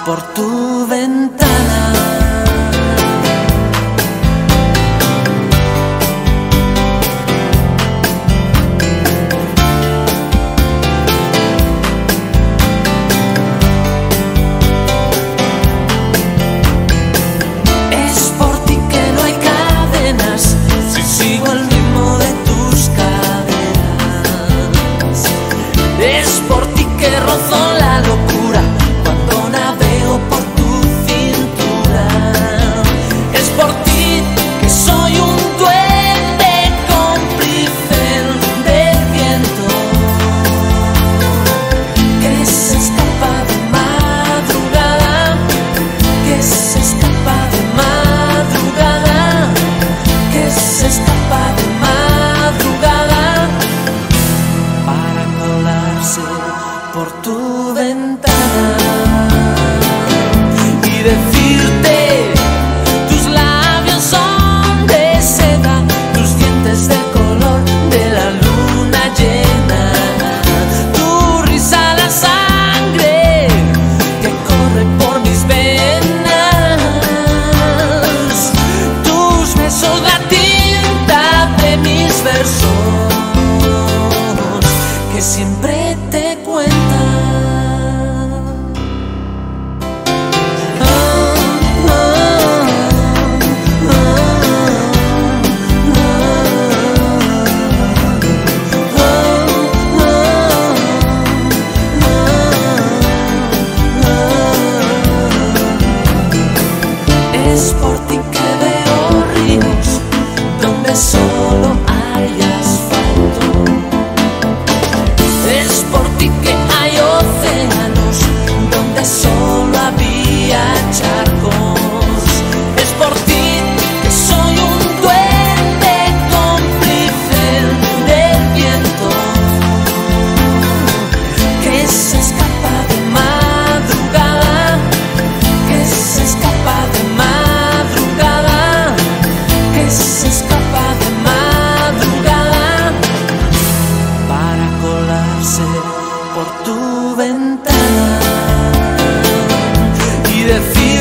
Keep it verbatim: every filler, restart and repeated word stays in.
por tu ventana. Es por ti que rozo la locura cuando navego por tu cintura. Es por ti que soy un duende cómplice del viento que se escapa de madrugada, que se escapa de madrugada, que se escapa de madrugada para colarse por tu ventana y decirte: tus labios son de seda, tus dientes del color de la luna llena, tu risa la sangre que corre por mis venas, tus besos la tinta de mis versos que siempre te cuentan. Es por ti que veo ríos donde solo hay asfalto. Es por ti que hay océanos donde solo había charcos. Es por ti que soy un duende cómplice del viento que se escapa de madrugada, que se escapa de madrugada, que se escapa de madrugada para colarse por tu ventana y decir: